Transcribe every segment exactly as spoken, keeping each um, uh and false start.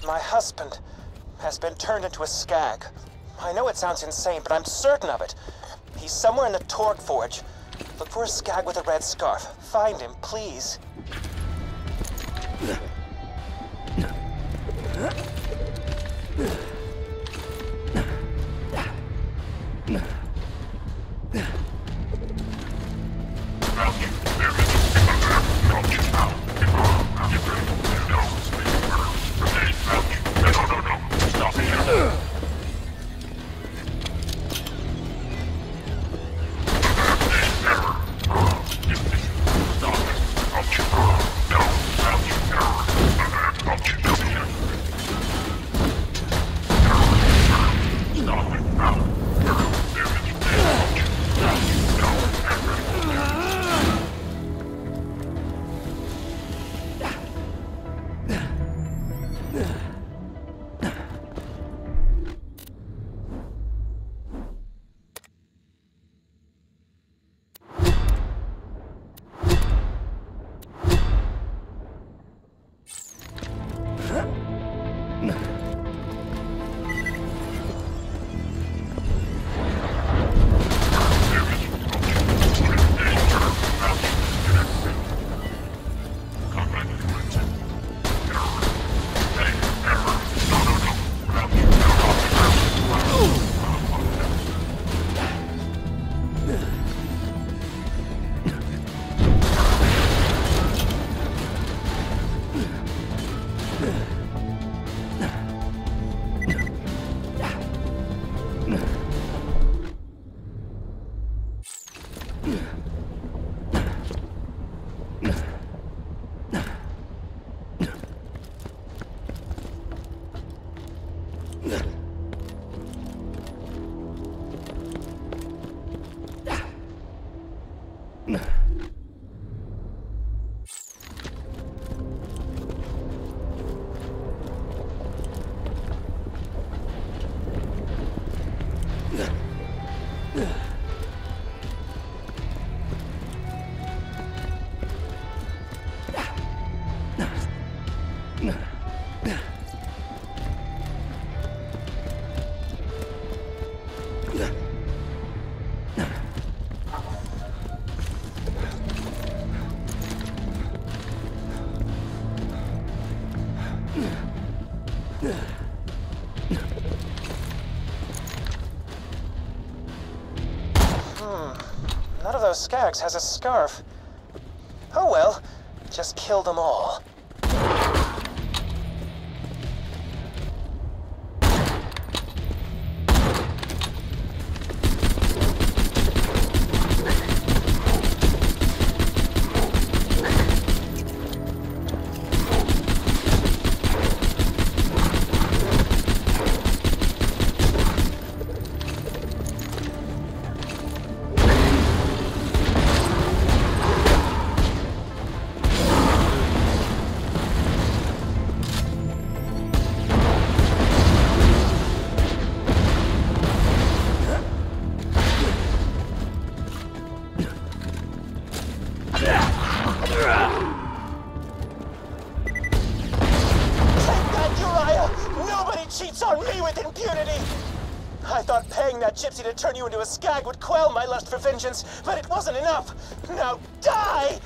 My husband has been turned into a skag. I know it sounds insane, but I'm certain of it. He's somewhere in the Torque Forge. Look for a skag with a red scarf. Find him, please. None of those skags has a scarf. Oh well, just kill them all. Gypsy to turn you into a skag would quell my lust for vengeance, but it wasn't enough. Now die!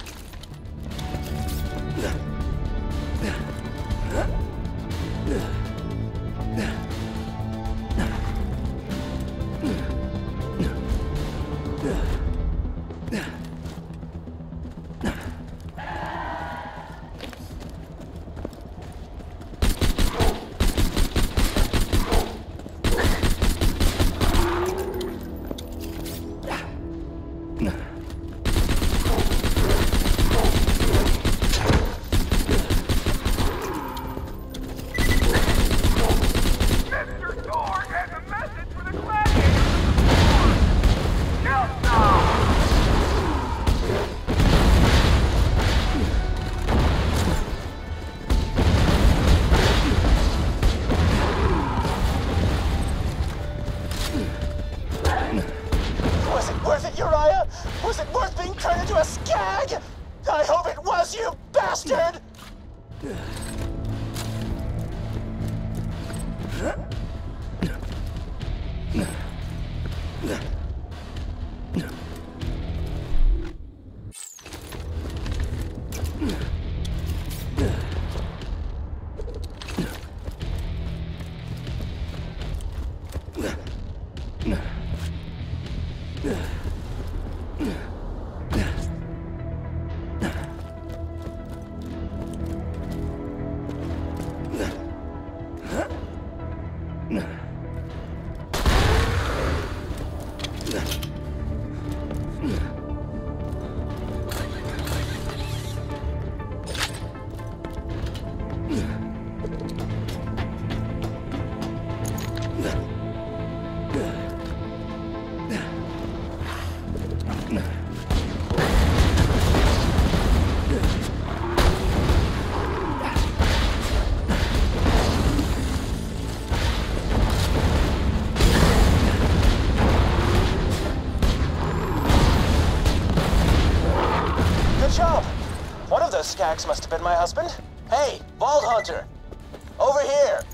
those skags must have been my husband. Hey, Vault Hunter! Over here!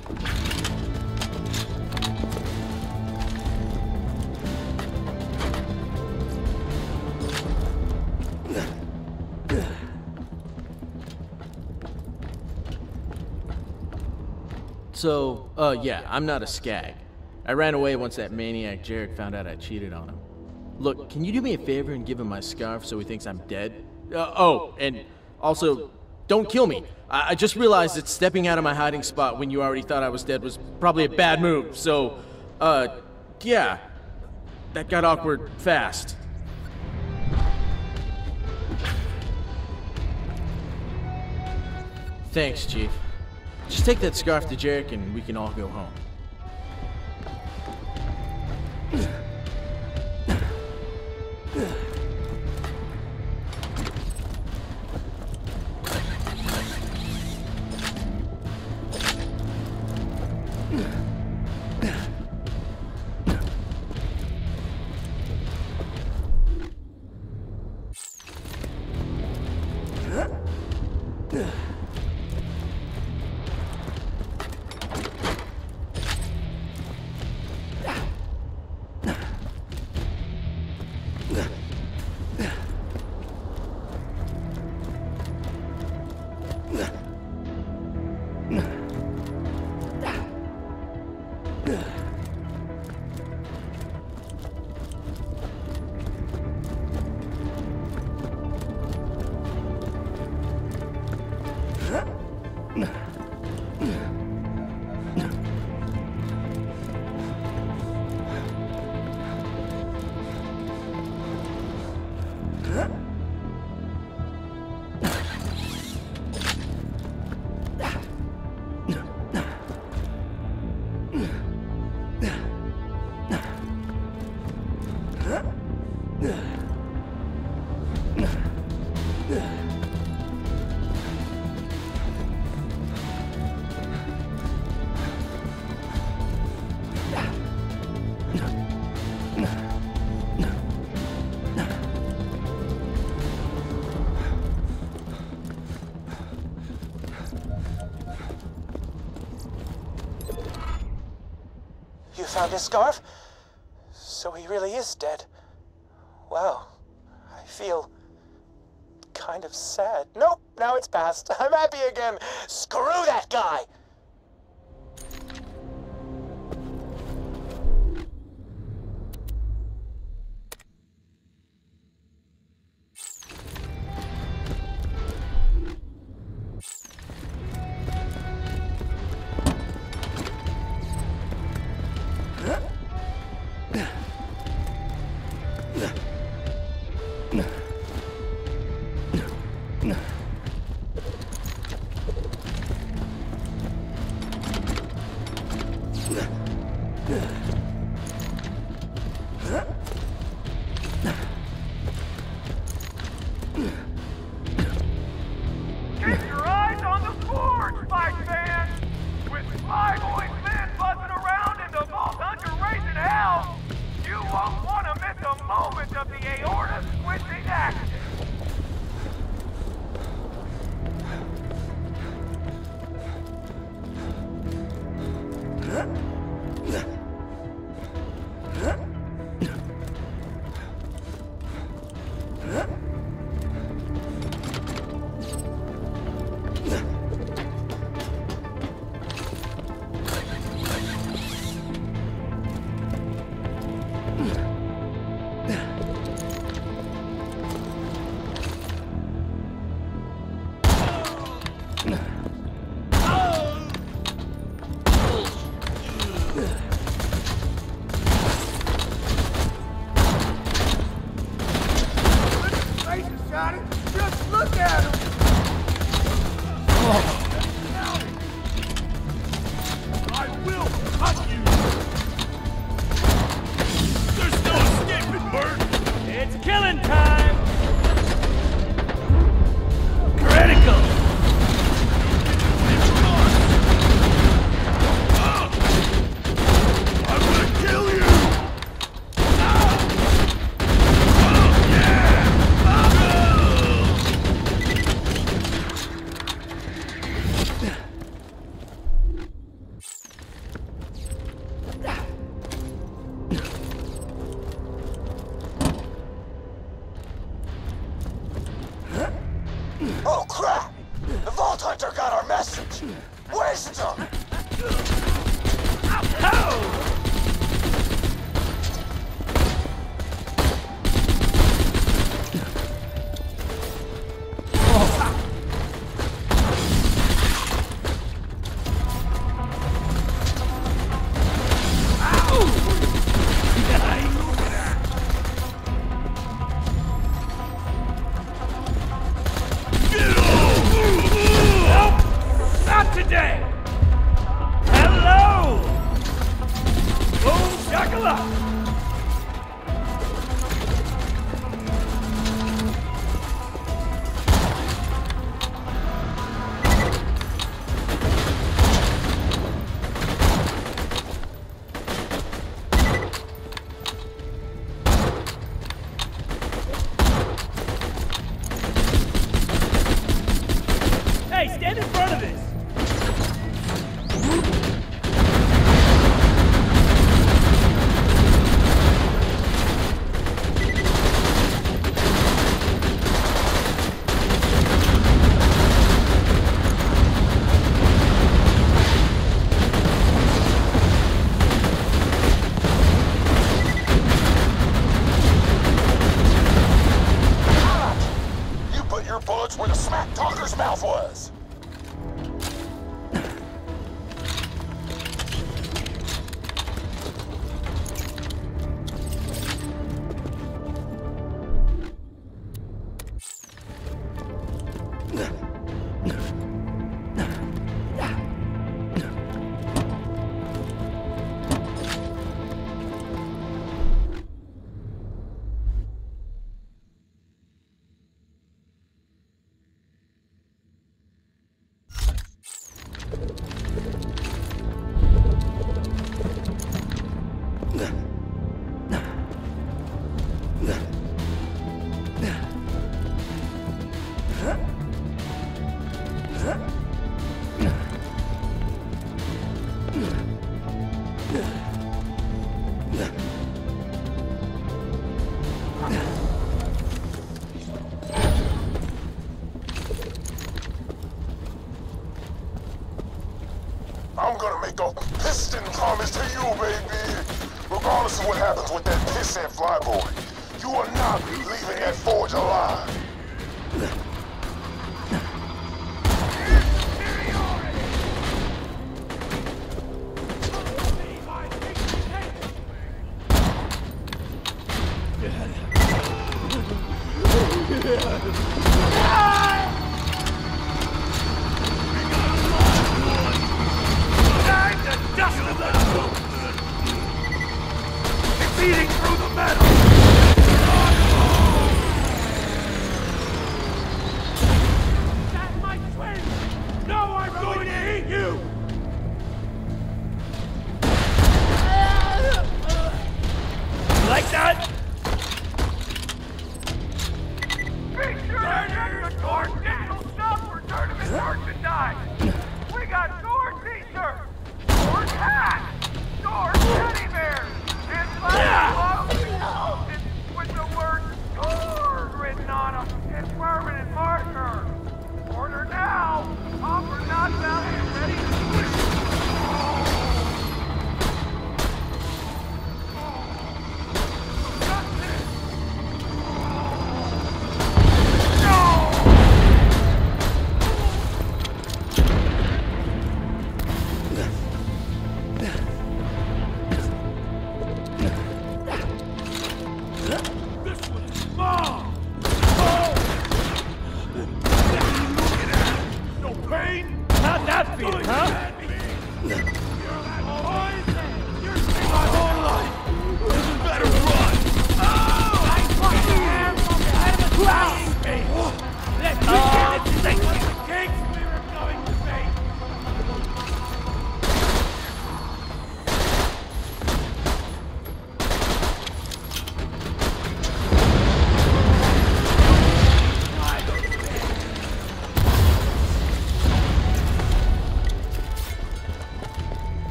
So, uh, yeah, I'm not a skag. I ran away once that maniac Jarek found out I cheated on him. Look, can you do me a favor and give him my scarf so he thinks I'm dead? Uh, oh, and also, don't kill me. I, I just realized that stepping out of my hiding spot when you already thought I was dead was probably a bad move, so, uh, yeah. That got awkward fast. Thanks, Chief. Just take that scarf to Jarek and we can all go home. You found his scarf? So he really is dead. Wow. I feel kind of sad. Nope, now it's past. I'm happy again. Screw that guy! Oh crap! The Vault Hunter got our message! Waste him! Not today! Hello! Boom shakalaka! Hey, stand in front of this! You put your bullets where the smack talker's mouth was! I'm gonna make a piston promise to you, baby! Regardless of what happens with that pissant flyboy, you are not leaving that forge alive! Time to dust them out! It's eating through the metal! That's my twin! No, I'm going to eat you! Like that? Be sure to check the door digital stuff for tournament merchandise! We got sword t-shirts, sword hats, sword teddy bears, and flag clothes with the word sword written on them in permanent marker. Order now. Offer not valid. Ready? No!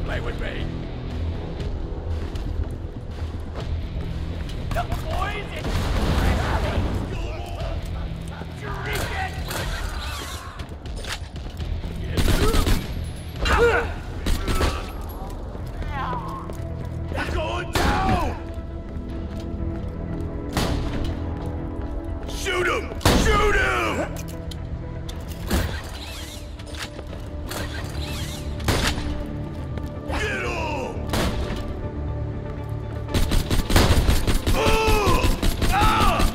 play with me. The poison! Drink it! It's going down! Shoot him! Shoot him! Get him! Oh! Ah!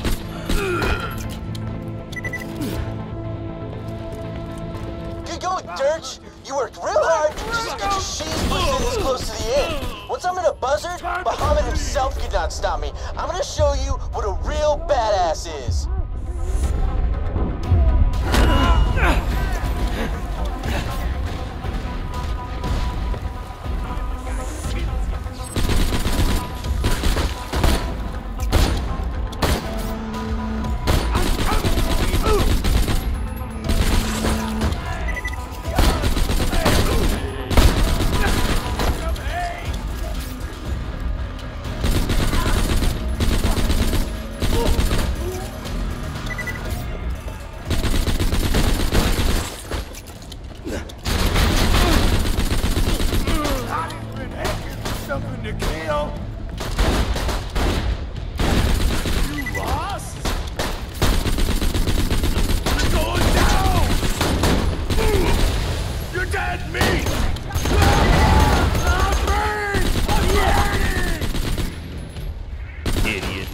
Good going, Dirge. You worked real hard to just get your sheaves pushed in this close to the end. Once I'm in a buzzard, Bahamut himself could not stop me. I'm gonna show you what a real badass is. Something to kill. You lost? You're going down! You're dead meat! I'm burned! I'm burning! Idiot.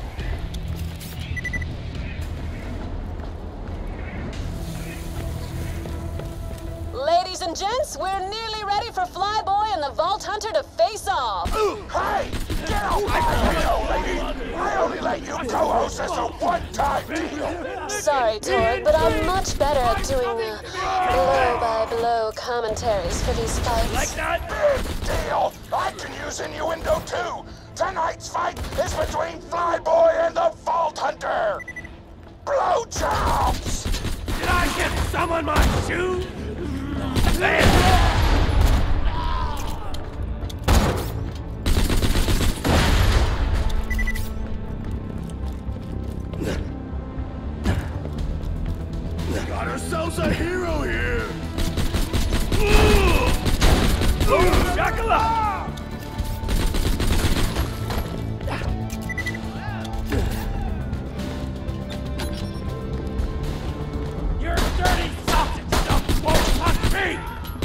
Ladies and gents, we're nearly ready for Flyboy and the Vault Hunter to face off. Hey! Get off my window, lady! I only let you co-host as a one-time deal! Sorry, Torg, but I'm much better at doing the blow-by-blow commentaries for these fights. Like that? Big deal! I can use innuendo too! Tonight's fight is between Flyboy and the Vault Hunter! Blowjobs! Did I get some on my shoe? There! Got ourselves a hero here! Ooh, Shakala! Your dirty sausage stuff won't touch me!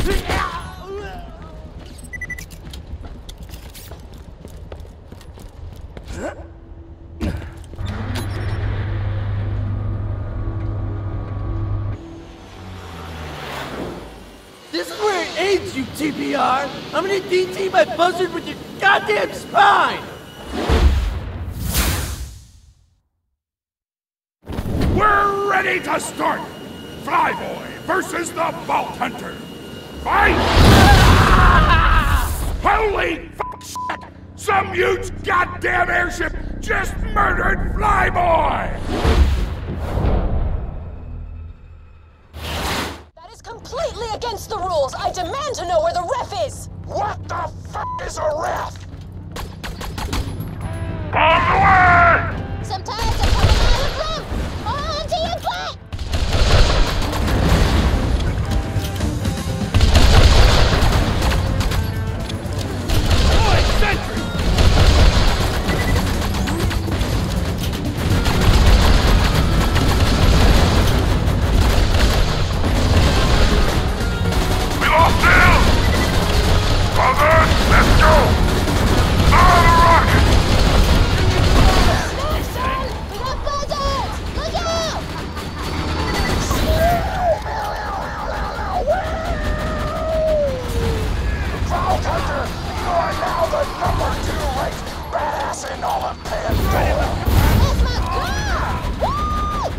This is where it ends, you T P R! I'm gonna D T my buzzard with your goddamn spine! We're ready to start! Flyboy versus the Vault Hunter! Fight! Holy f*** shit! Some huge goddamn airship just murdered Flyboy! That is completely against the rules. I demand to know where the ref is. What the f*** is a ref? On the way! Some tires are coming out of the room. On to your butt! Boy, sentry! We lost him! Cover! Let's go! Fire the rocket! Nelson! We got buzzards! Look out! Vault Hunter, you are now the number two ranked badass in all of Pandora! That's my girl! Woo!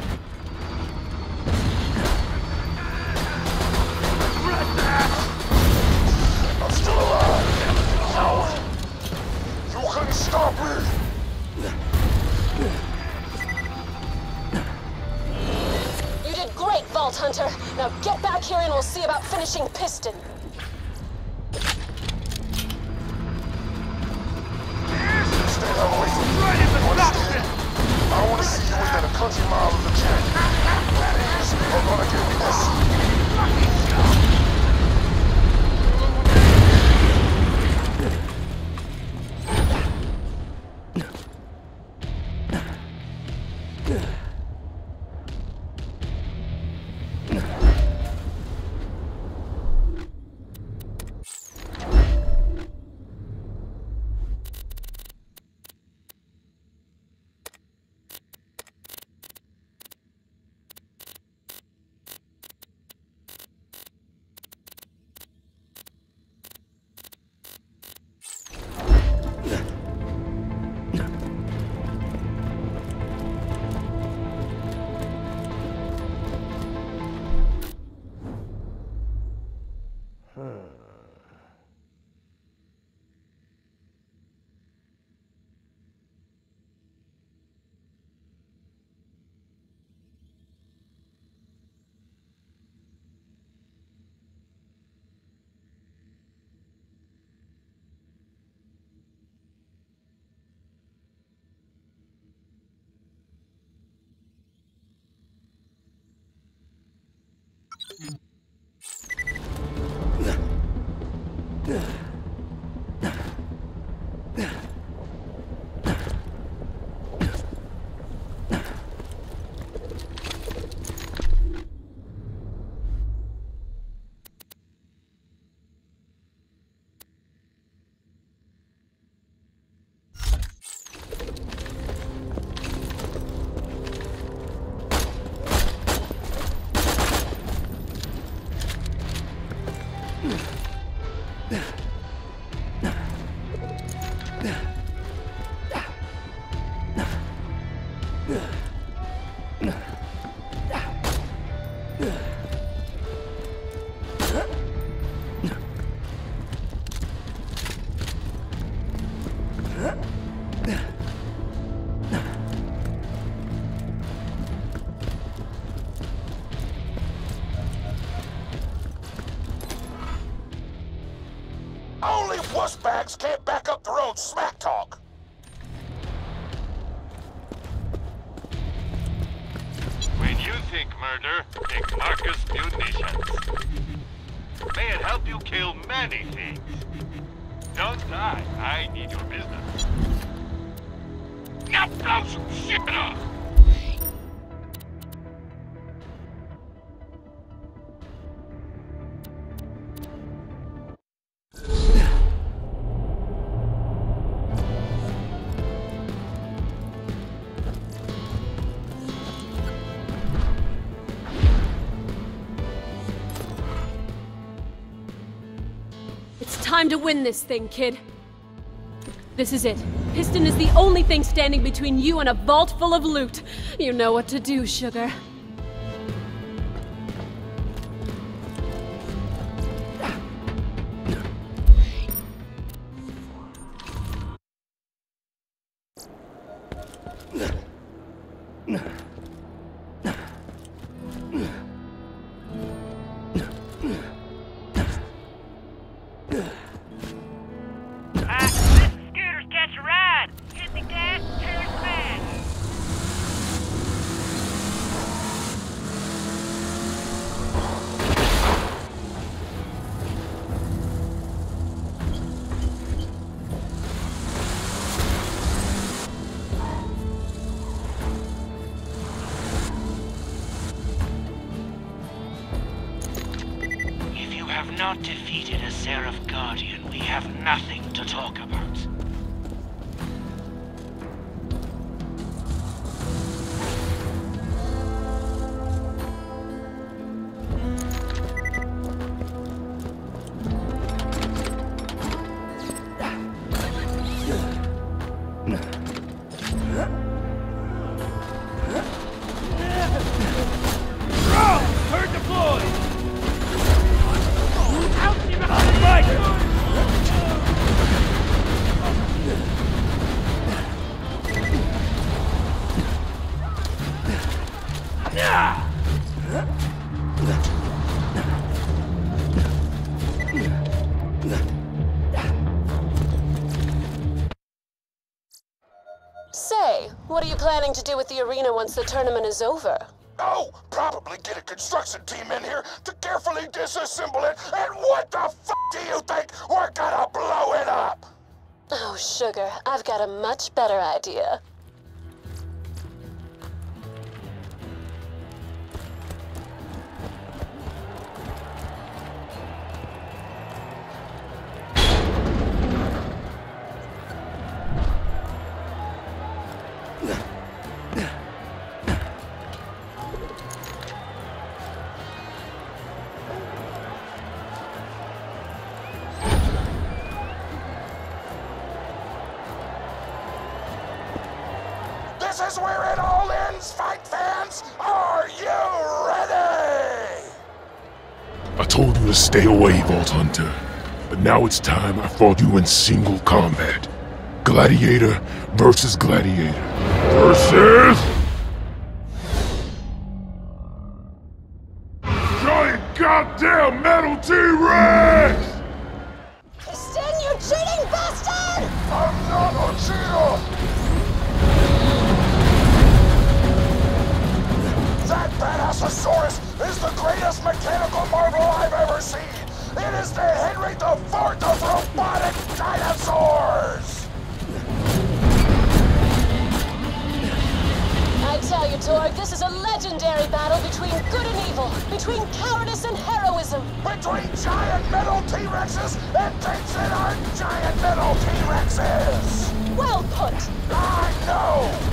I'm still alive! No! You couldn't stop me! You did great, Vault Hunter. Now get back here and we'll see about finishing Piston. Only wussbags can't back up their own smack talk. When you think murder, think Marcus Munitions. May it help you kill many things. Don't die. I need your business. Now blow some shit up! Time to win this thing, kid. This is it. Piston is the only thing standing between you and a vault full of loot. You know what to do, sugar. Not defeated a Seraph Guardian, we have nothing to talk about. Say, what are you planning to do with the arena once the tournament is over? Oh, probably get a construction team in here to carefully disassemble it, and what the f*** do you think? We're gonna blow it up! Oh, sugar, I've got a much better idea. This is where it all ends, fight fans! Are you ready? I told you to stay away, Vault Hunter. But now it's time I fought you in single combat. Gladiator versus Gladiator. Versus... giant goddamn metal T-Rex! Piston, you cheating bastard! I'm not a cheater! That Badassosaurus is the greatest mechanical marvel I've ever seen! It is the Henry the Fourth of robotic dinosaurs! I tell you, Torg, this is a legendary battle between good and evil, between cowardice and heroism. Between giant metal T-Rexes and tanks that aren't giant metal T-Rexes! Well put. I know!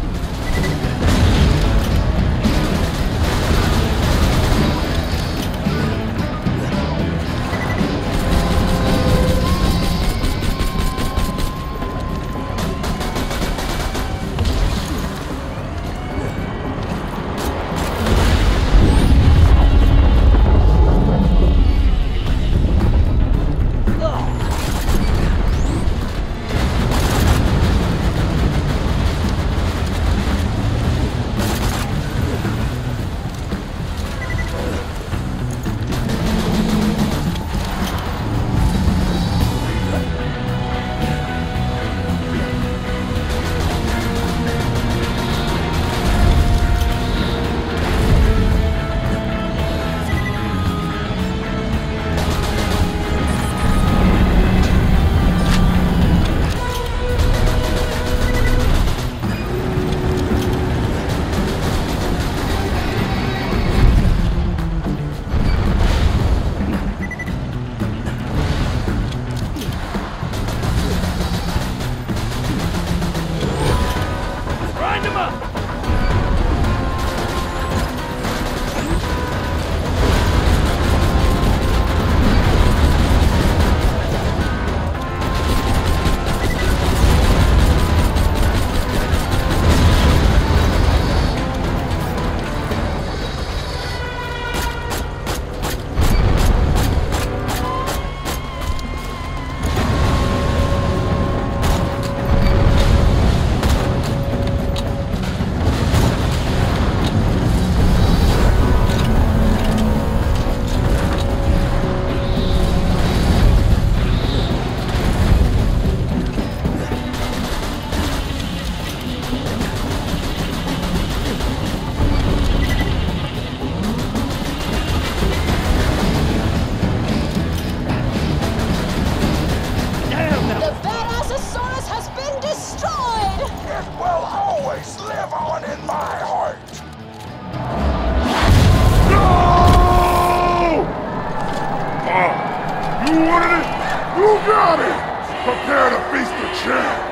Prepare to feast the champ!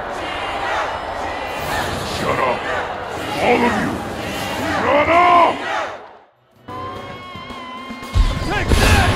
Shut up! All of you! Shut up! Take that!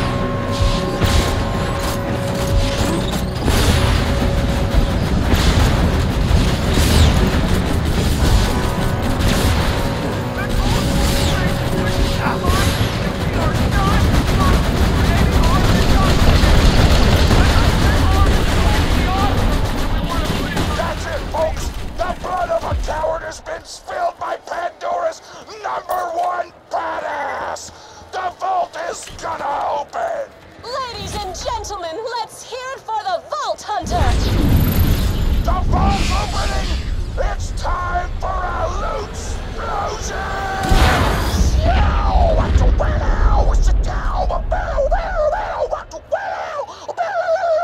That's it, folks! The blood of a coward has been spilled by Pandora's number one badass! The vault is gonna open! Ladies and gentlemen, let's hear it for the Vault Hunter! The vault's opening! It's time for a loot explosion! Yow! What the wow! Sit down! Bow, bow, bow! What the wow! Bow, bow,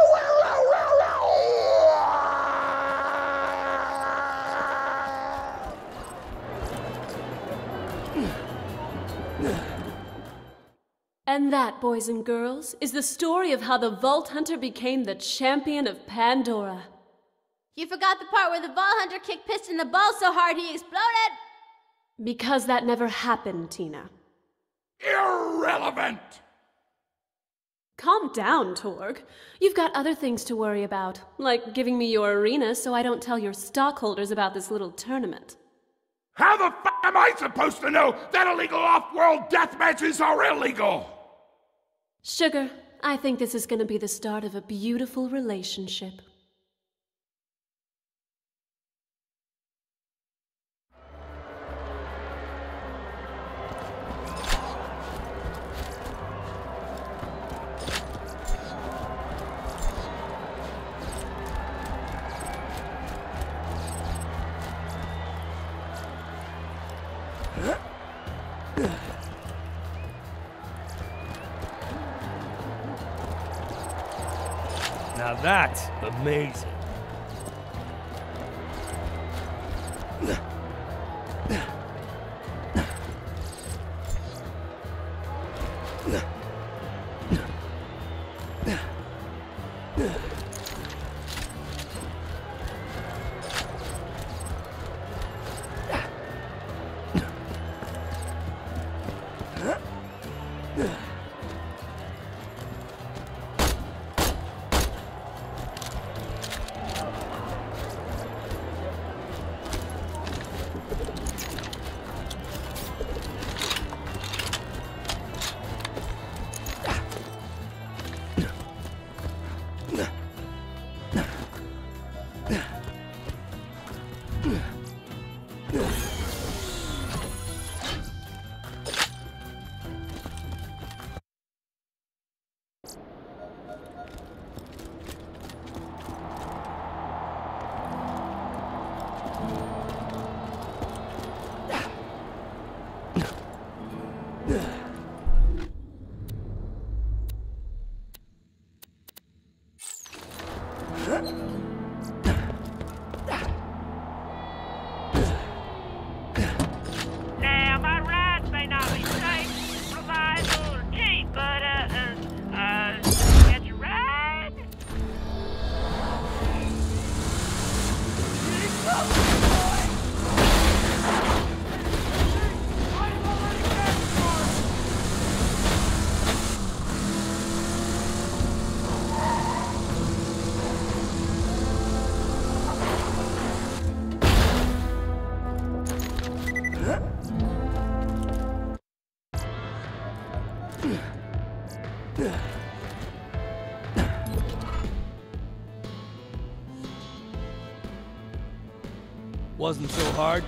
And that, boys and girls, is the story of how the Vault Hunter became the champion of Pandora. You forgot the part where the Vault Hunter kicked Piston in the balls so hard he exploded! Because that never happened, Tina. Irrelevant! Calm down, Torg. You've got other things to worry about, like giving me your arena so I don't tell your stockholders about this little tournament. How the f am I supposed to know that illegal off-world death matches are illegal? Sugar, I think this is going to be the start of a beautiful relationship. Now that's amazing. Now, my rides may not be safe, reliable, or cheap, but, uh, uh, uh, get your ride? Wasn't so hard.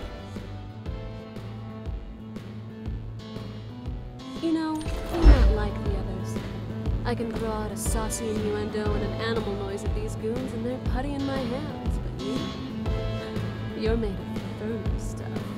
You know, I'm not like the others. I can throw out a saucy innuendo and an animal noise at these goons and they're putty in my hands, but you, you're made of firm stuff.